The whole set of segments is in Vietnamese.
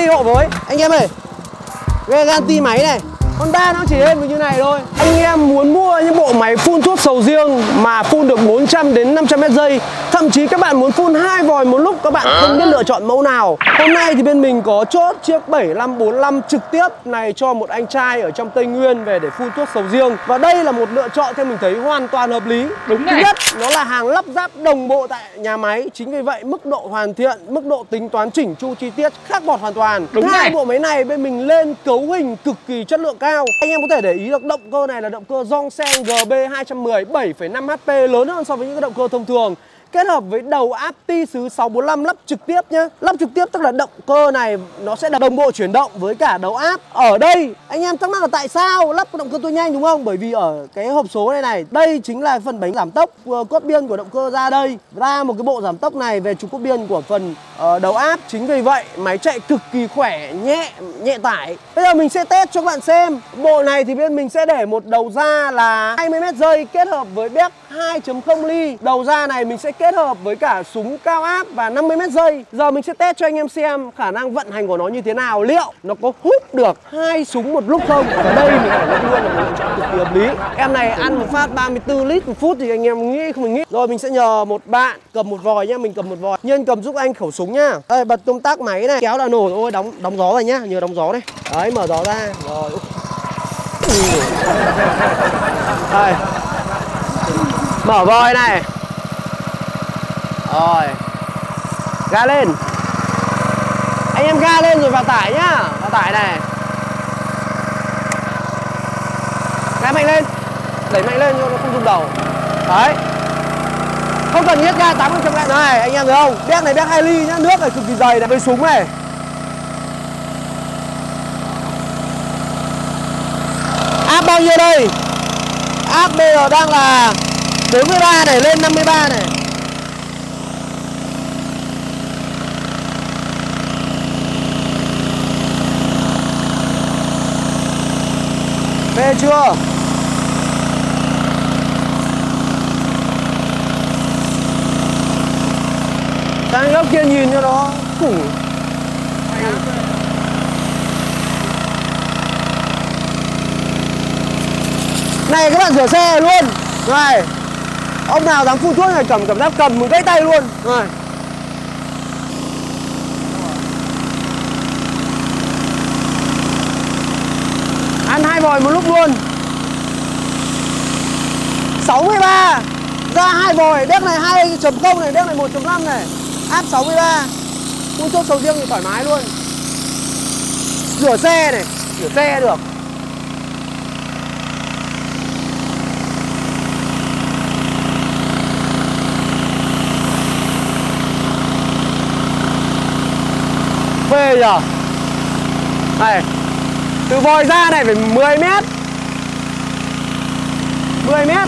hộ với. Anh em ơi, Ganti máy này, Honda nó chỉ lên như này thôi. Anh em muốn mua những bộ máy phun thuốc sầu riêng mà phun được 400 đến 500 mét giây, thậm chí các bạn muốn phun 2 vòi một lúc, các bạn không biết lựa chọn mẫu nào. Hôm nay thì bên mình có chốt chiếc 7545 trực tiếp này cho một anh trai ở trong Tây Nguyên về để phun thuốc sầu riêng. Và đây là một lựa chọn theo mình thấy hoàn toàn hợp lý. Đúng này. Thứ nhất, nó là hàng lắp ráp đồng bộ tại nhà máy. Chính vì vậy mức độ hoàn thiện, mức độ tính toán chỉnh chu chi tiết khác bọt hoàn toàn. Đúng Hai này. bộ máy này bên mình lên cấu hình cực kỳ chất lượng cao. Anh em có thể để ý được động cơ này là động cơ Dongfeng GB210 7,5 HP, lớn hơn so với những cái động cơ thông thường. Kết hợp với đầu áp ti sứ 645 lắp trực tiếp nhá. Lắp trực tiếp tức là động cơ này nó sẽ đồng bộ chuyển động với cả đầu áp. Ở đây anh em thắc mắc là tại sao lắp động cơ tua nhanh đúng không? Bởi vì ở cái hộp số này đây chính là phần bánh giảm tốc, cốt biên của động cơ ra đây, ra một cái bộ giảm tốc này về trục cốt biên của phần đầu áp. Chính vì vậy máy chạy cực kỳ khỏe, nhẹ tải. Bây giờ mình sẽ test cho các bạn xem. Bộ này thì bên mình sẽ để một đầu ra là 20 mét giây kết hợp với béc 2.0 ly. Đầu ra này mình sẽ kết hợp với cả súng cao áp và 50 mét giây. Giờ mình sẽ test cho anh em xem khả năng vận hành của nó như thế nào, liệu nó có hút được 2 súng một lúc không. Ở đây mình phải nhận luôn là một lựa chọn cực kỳ hợp lý. Em này ăn một phát 34 lít một phút thì anh em nghĩ không mình nghĩ. Rồi mình sẽ nhờ một bạn cầm một vòi nhá, mình cầm một vòi. Nhân cầm giúp anh khẩu súng nhá. Đây, bật công tắc máy này, kéo là nổ thôi, đóng gió rồi nhá, nhờ đóng gió đây. Đấy, mở gió ra. Rồi. Đây. Mở vòi này. Rồi. Ga lên. Anh em ga lên rồi vào tải nhá. Vào tải này. Ga mạnh lên. Đẩy mạnh lên cho nó không rung đầu. Đấy. Không cần nhét ga 80 ga này, anh em thấy không? Béc này béc 2 ly nhá, nước này cực kỳ dày này với súng này. Áp bao nhiêu đây? Áp bây giờ đang là 43 này, lên 53 này. Phê chưa? Sang góc kia nhìn cho nó khủng. Này các bạn rửa xe luôn. Này. Ông nào dám phun thuốc này cảm giác cầm gãy tay luôn. Rồi. Ăn 2 vòi một lúc luôn. 63. Ra 2 vòi, béc này 2.0 này, béc này 1.5 này. Áp 63. Phun thuốc sầu riêng thì thoải mái luôn. Rửa xe này, rửa xe được. Phê nhờ. Này. Từ vòi ra này phải 10 mét. 10 mét.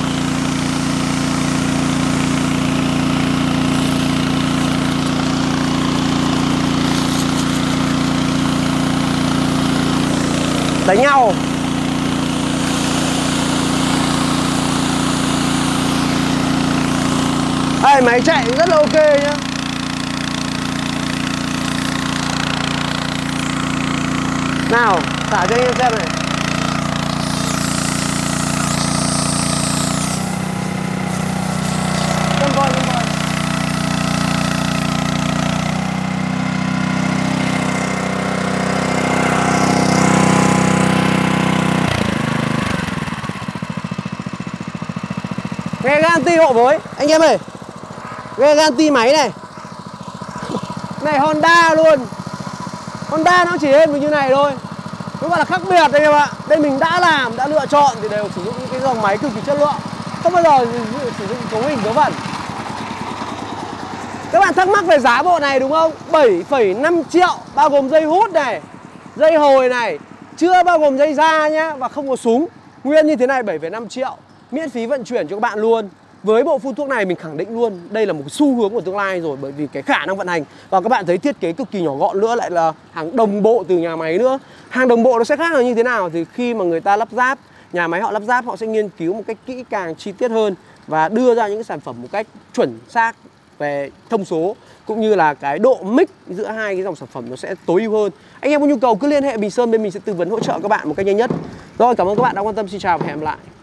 Đánh nhau. Đây, máy chạy rất là ok nhá. Nào, thả cho anh em xem này. Con voi. Nghe Ganti hộ với. Anh em ơi, nghe Ganti máy này. Này Honda luôn. Honda nó chỉ lên như này thôi. Nó gọi là khác biệt anh em ạ. Đây mình đã lựa chọn thì đều sử dụng những cái dòng máy cực kỳ chất lượng. Không bao giờ sử dụng cấu hình vớ vẩn. Các bạn thắc mắc về giá bộ này đúng không? 7,5 triệu bao gồm dây hút này, dây hồi này, chưa bao gồm dây da nhá, và không có súng. Nguyên như thế này 7,5 triệu. Miễn phí vận chuyển cho các bạn luôn. Với bộ phun thuốc này mình khẳng định luôn đây là một xu hướng của tương lai rồi, bởi vì cái khả năng vận hành và các bạn thấy thiết kế cực kỳ nhỏ gọn nữa, lại là hàng đồng bộ từ nhà máy nữa. Hàng đồng bộ nó sẽ khác là như thế nào thì khi mà người ta lắp ráp, nhà máy họ lắp ráp họ sẽ nghiên cứu một cách kỹ càng chi tiết hơn và đưa ra những cái sản phẩm một cách chuẩn xác về thông số cũng như là cái độ mix giữa hai cái dòng sản phẩm nó sẽ tối ưu hơn. Anh em có nhu cầu cứ liên hệ Bình Sơn, bên mình sẽ tư vấn hỗ trợ các bạn một cách nhanh nhất. Rồi, cảm ơn các bạn đã quan tâm, xin chào và hẹn gặp lại.